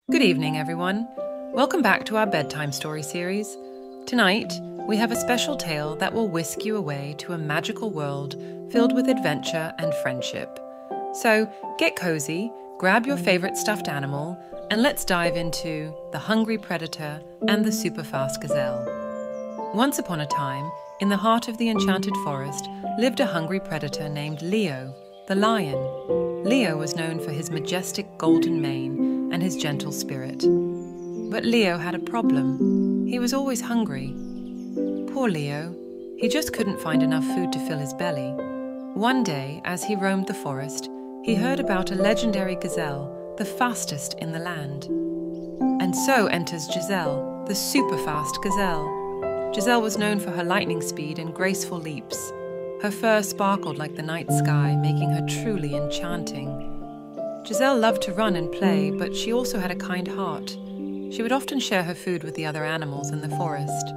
Good evening, everyone. Welcome back to our bedtime story series. Tonight, we have a special tale that will whisk you away to a magical world filled with adventure and friendship. So, get cozy, grab your favorite stuffed animal, and let's dive into The Hungry Predator and the Super-Fast Gazelle. Once upon a time, in the heart of the enchanted forest, lived a hungry predator named Leo, the lion. Leo was known for his majestic golden mane and his gentle spirit. But Leo had a problem. He was always hungry. Poor Leo. He just couldn't find enough food to fill his belly. One day, as he roamed the forest, he heard about a legendary gazelle, the fastest in the land. And so enters Giselle, the super-fast gazelle. Giselle was known for her lightning speed and graceful leaps. Her fur sparkled like the night sky, making her truly enchanting. Giselle loved to run and play, but she also had a kind heart. She would often share her food with the other animals in the forest.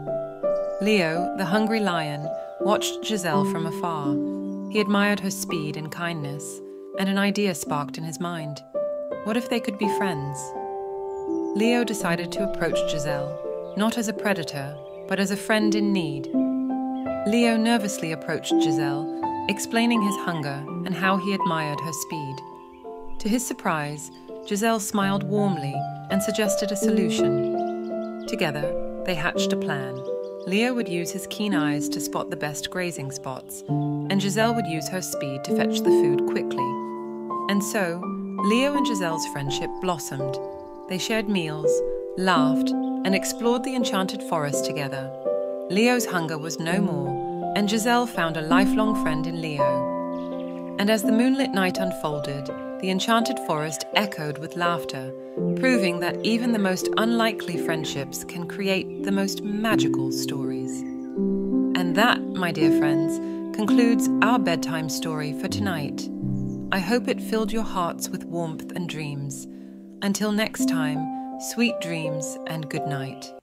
Leo, the hungry lion, watched Giselle from afar. He admired her speed and kindness, and an idea sparked in his mind. What if they could be friends? Leo decided to approach Giselle, not as a predator, but as a friend in need. Leo nervously approached Giselle, explaining his hunger and how he admired her speed. To his surprise, Giselle smiled warmly and suggested a solution. Together, they hatched a plan. Leo would use his keen eyes to spot the best grazing spots, and Giselle would use her speed to fetch the food quickly. And so, Leo and Giselle's friendship blossomed. They shared meals, laughed, and explored the enchanted forest together. Leo's hunger was no more, and Giselle found a lifelong friend in Leo. And as the moonlit night unfolded, the enchanted forest echoed with laughter, proving that even the most unlikely friendships can create the most magical stories. And that, my dear friends, concludes our bedtime story for tonight. I hope it filled your hearts with warmth and dreams. Until next time, sweet dreams and good night.